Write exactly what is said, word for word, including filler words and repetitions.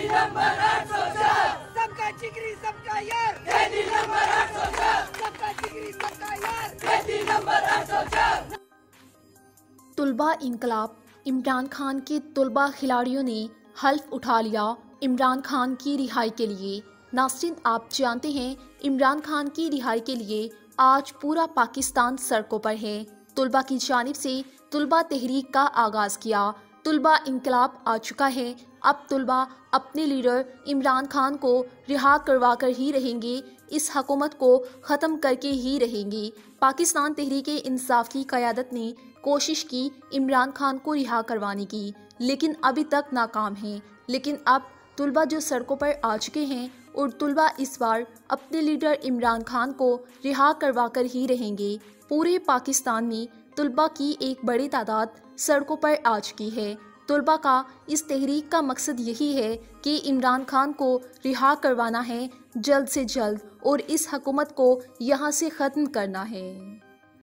Number आठ सौ चार, सबका जिगरी सबका यार, कैदी नंबर आठ सौ चार, सबका जिगरी सबका यार, कैदी नंबर आठ सौ चार। तुलबा इंकलाब। इमरान खान के तुलबा खिलाड़ियों ने हल्फ उठा लिया इमरान खान की रिहाई के लिए। नाज़रीन, आप जानते हैं इमरान खान की रिहाई के लिए आज पूरा पाकिस्तान सड़कों पर है। तुलबा की जानिब से तुलबा तहरीक का आगाज़ किया। तुलबा इंकलाब आ चुका है। अब तुलबा अपने लीडर इमरान खान को रिहा करवा कर ही रहेंगे, इस हुकूमत को ख़त्म करके ही रहेंगे। पाकिस्तान तहरीक इंसाफ की क़यादत ने कोशिश की इमरान खान को रिहा करवाने की, लेकिन अभी तक नाकाम है। लेकिन अब तुलबा जो सड़कों पर आ चुके हैं और तुलबा इस बार अपने लीडर इमरान खान को रिहा करवा कर ही रहेंगे। पूरे पाकिस्तान में तुलबा की एक बड़ी तादाद सड़कों पर आ चुकी है। तुलबा का इस तहरीक का मकसद यही है कि इमरान खान को रिहा करवाना है जल्द से जल्द और इस हुकूमत को यहाँ से ख़त्म करना है।